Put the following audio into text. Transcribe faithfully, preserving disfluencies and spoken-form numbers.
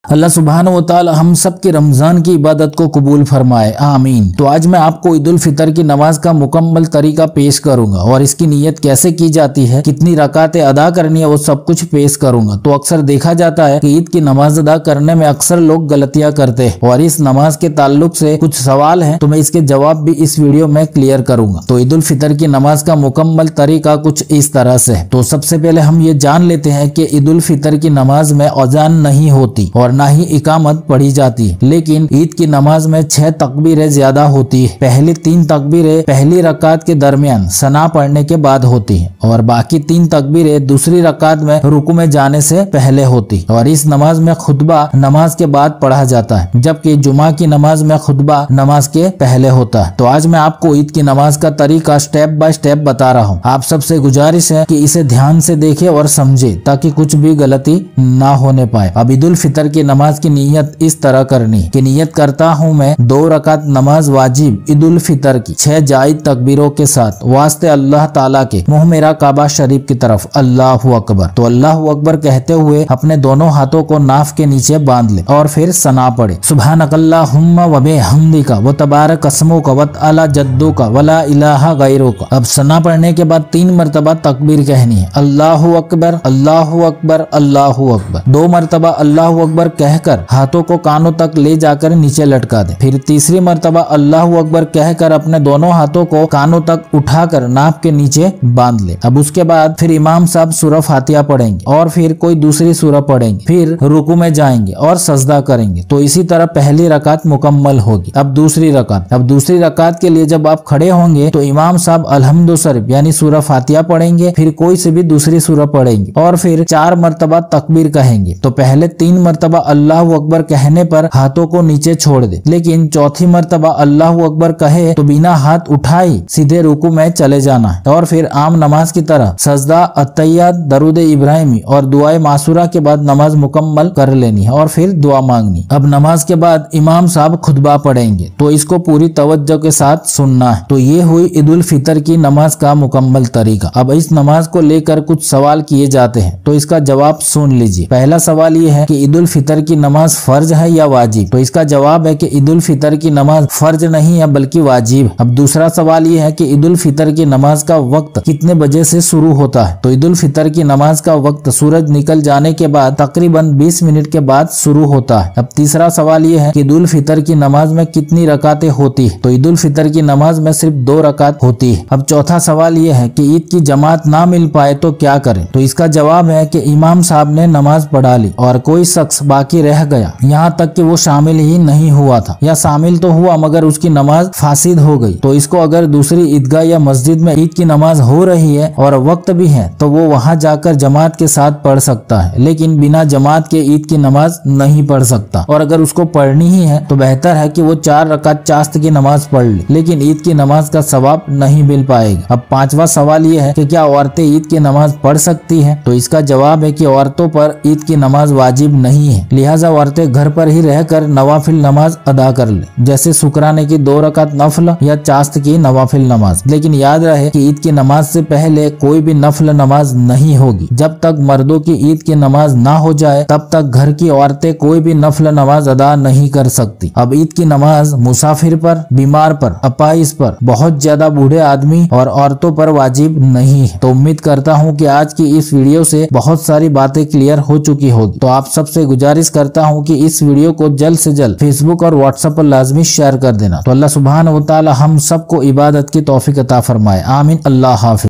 اللہ سبحانہ و تعالی ہم سب کی رمضان کی عبادت کو قبول فرمائے، آمین۔ تو آج میں آپ کو عید الفطر کی نماز کا مکمل طریقہ پیش کروں گا اور اس کی نیت کیسے کی جاتی ہے، کتنی رکعتیں ادا کرنی ہے، وہ سب کچھ پیش کروں گا۔ تو اکثر دیکھا جاتا ہے کہ عید کی نماز ادا کرنے میں اکثر لوگ غلطیاں کرتے ہیں اور اس نماز کے تعلق سے کچھ سوال ہیں تو میں اس کے جواب بھی اس ویڈیو میں کلیئر کروں گا۔ تو عید الفطر کی نماز کا مکمل طریقہ کچھ اس طرح سے ہے۔ تو سب سے پہلے ہم یہ جان لیتے ہیں کہ عید الفطر کی نماز میں اذان نہیں ہوتی اور نہ ہی اقامت پڑھی جاتی ہے، لیکن عید کی نماز میں چھ تکبیریں زیادہ ہوتی ہے۔ پہلی تین تکبیریں پہلی رکعت کے درمیان ثنا پڑھنے کے بعد ہوتی ہیں اور باقی تین تکبیریں دوسری رکعت میں رکوع میں جانے سے پہلے ہوتی اور اس نماز میں خطبہ نماز کے بعد پڑھا جاتا ہے، جبکہ جمعہ کی نماز میں خطبہ نماز کے پہلے ہوتا ہے۔ تو آج میں آپ کو عید کی نماز کا طریقہ سٹیپ بائی سٹیپ بتا رہا ہوں۔ آپ سب سے گزارش ہے کہ اسے دھیان سے دیکھیں اور سمجھے تاکہ کچھ بھی غلطی نہ ہونے پائے۔ اب عید الفطر کی نماز کی نیت اس طرح کرنی ہے کہ نیت کرتا ہوں میں دو رکعت نماز واجب عید الفطر کی چھ جائز تکبیروں کے ساتھ واسطے اللہ تعالیٰ کے منہ میرا کعبہ شریف کی طرف اللہ اکبر۔ تو اللہ اکبر کہتے ہوئے اپنے دونوں ہاتھوں کو ناف کے نیچے باندھ لے اور پھر ثنا پڑھے، سبحانک اللہم و بحمدک و تبارک اسمک و تعالی جدک ولا الہ غیرک۔ اب ثنا پڑھنے کے بعد تین مرتبہ تکبیر کہنی ہے، اللہ اکبر اللہ اکبر اللہ اکبر۔ دو مرتبہ اللہ اکبر کہہ کر ہاتھوں کو کانوں تک لے جا کر نیچے لٹکا دے، پھر تیسری مرتبہ اللہ اکبر کہہ کر اپنے دونوں ہاتھوں کو کانوں تک اٹھا کر ناف کے نیچے باندھ لے۔ اب اس کے بعد پھر امام صاحب سورہ فاتحہ پڑھیں گے اور پھر کوئی دوسری سورہ پڑھیں گے، پھر رکوع میں جائیں گے اور سجدہ کریں گے۔ تو اسی طرح پہلی رکعت مکمل ہوگی۔ اب دوسری رکعت اب دوسری رکعت کے لیے جب آپ کھڑے ہوں گے تو امام صاحب الحمد صرف یعنی سورہ فاتحہ پڑھیں گے، پھر کوئی سے بھی دوسری سورہ پڑھیں گے اور پھر چار مرتبہ تکبیر کہیں گے۔ تو پہلے تین مرتبہ اللہ اکبر کہنے پر ہاتھوں کو نیچے چھوڑ دے، لیکن چوتھی مرتبہ اللہ اکبر کہے تو بنا ہاتھ اٹھائی سیدھے رکوع میں چلے جانا ہے اور پھر عام نماز کی طرح سجدہ، اتحیات، درود ابراہیمی اور دعائے معصورہ کے بعد نماز مکمل کر لینی ہے اور پھر دعا مانگنی۔ اب نماز کے بعد امام صاحب خطبہ پڑھیں گے تو اس کو پوری توجہ کے ساتھ سننا ہے۔ تو یہ ہوئی عید الفطر کی نماز کا مکمل طریقہ۔ اب اس نماز کو لے کر کچھ سوال کیے جاتے ہیں تو اس کا جواب سن لیجیے۔ پہلا سوال یہ ہے کہ عید الفطر کی نماز فرض ہے یا واجب؟ تو اس کا جواب ہے کہ عید الفطر کی نماز فرض نہیں ہے بلکہ واجب۔ اب دوسرا سوال یہ ہے کہ عید الفطر کی نماز کا وقت کتنے بجے سے شروع ہوتا ہے؟ تو عید الفطر کی نماز کا وقت سورج نکل جانے کے بعد تقریباً بیس منٹ کے بعد شروع ہوتا ہے۔ اب تیسرا سوال یہ ہے کہ عید الفطر کی نماز میں کتنی رکعتیں ہوتی ہے؟ تو عید الفطر کی نماز میں صرف دو رکعت ہوتی ہے۔ اب چوتھا سوال یہ ہے کہ عید کی جماعت نہ مل پائے تو کیا کریں؟ تو اس کا جواب ہے کہ امام صاحب نے نماز پڑھا لی اور کوئی شخص باقی رہ گیا یہاں تک کہ وہ شامل ہی نہیں ہوا تھا یا شامل تو ہوا مگر اس کی نماز فاسد ہو گئی، تو اس کو اگر دوسری عیدگاہ یا مسجد میں عید کی نماز ہو رہی ہے اور وقت بھی ہے تو وہ وہاں جا کر جماعت کے ساتھ پڑھ سکتا ہے، لیکن بنا جماعت کے عید کی نماز نہیں پڑھ سکتا۔ اور اگر اس کو پڑھنی ہی ہے تو بہتر ہے کہ وہ چار رکعت چاشت کی نماز پڑھ لے، لیکن عید کی نماز کا ثواب نہیں مل پائے گا۔ اب پانچواں سوال یہ ہے کہ کیا عورتیں عید کی نماز پڑھ سکتی ہیں؟ تو اس کا جواب ہے کہ عورتوں پر عید کی نماز واجب نہیں ہے، لہٰذا عورتیں گھر پر ہی رہ کر نوافل نماز ادا کر لیں، جیسے شکرانے کی دو رکعت نفل یا چاشت کی نوافل نماز۔ لیکن یاد رہے کہ عید کی نماز سے پہلے کوئی بھی نفل نماز نہیں ہوگی۔ جب تک مردوں کی عید کی نماز نہ ہو جائے تب تک گھر کی عورتیں کوئی بھی نفل نماز ادا نہیں کر سکتی۔ اب عید کی نماز مسافر پر، بیمار پر، اپائش پر، بہت زیادہ بوڑھے آدمی اور عورتوں پر واجب نہیں ہے۔ تو امید کرتا ہوں کہ آج کی اس ویڈیو سے بہت ساری باتیں کلیئر ہو چکی ہوگی۔ تو آپ سب سے گزارش کرتا ہوں کہ اس ویڈیو کو جلد سے جلد فیس بک اور واٹس ایپ پر لازمی شیئر کر دینا۔ تو اللہ سبحانہ و تعالی ہم سب کو عبادت کی توفیق عطا فرمائے، آمین۔ اللہ حافظ۔